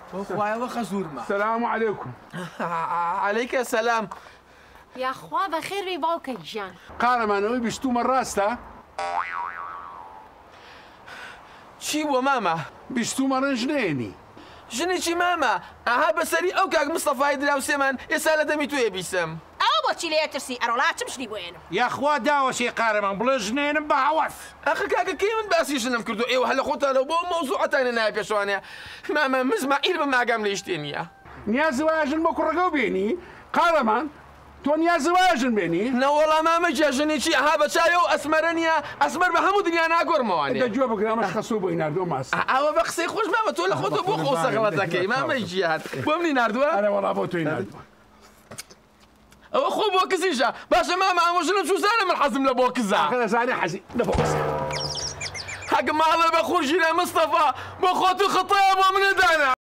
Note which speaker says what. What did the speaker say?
Speaker 1: خوایە وە خەزورمە.
Speaker 2: السلام عليكم.
Speaker 1: عليك السلام.
Speaker 3: يا خوا بخير بي باوكي جان.
Speaker 2: قارەمانەوەی بیستومە ڕاستە؟
Speaker 1: چی بۆ ماما؟
Speaker 2: بیستومە ڕنج نێنی.
Speaker 1: ژنێکی ماما ئاها بەسەری ئەو کاک مستەفای دراوسێمان ئێستا لە دەمی توێ بیسم.
Speaker 4: ئەو بۆچی لێ ترسی ئەرۆڵاتم شتی بوێنم.
Speaker 5: یاخوا داوەشی قارەمان بڵێ ژنێنم بە هەوەس.
Speaker 1: ئەخ کاکە کەی من باسی ژنم کردو ئێوە هەلە خۆتانەوە بۆ مەوزوعەتانە نایە پێشوانەیە. ماما مزمائیل بە ماگام لێ شتێ نییە.
Speaker 2: نیازی وایەژن بۆ کوڕەکە و بێنی؟ قارەمان تۆ نیازی وایەژن بێنی؟
Speaker 1: نەوەڵا مامە جێژنێکی ئەها بە چاوێ و ئەسمەرە نییە ئەسمەر بە هەموو دنیا ناگۆڕمەوانێ.
Speaker 2: دەگوێ بگرامەش خەسوو بۆی ناردۆ ماست.
Speaker 1: ئەوە بە قسەی خۆش مامە تۆ لە خۆتە بۆ خۆ سەغڵەتەکەی مامەی گیان بۆ منی ناردووە؟
Speaker 2: ئەرە وەڵا بۆ تۆی ناردووە.
Speaker 1: ئەوە خۆ بۆ کزیشە باشە ماما ئەمەژنم چوزانە من حەزم لە بۆ کزا.
Speaker 2: دەزانێ حەزی لە بۆ کزا.
Speaker 1: حەق ماڵە بە خورشیرە مستەفا بۆ خۆت و خەتەیە بۆ منەدانە.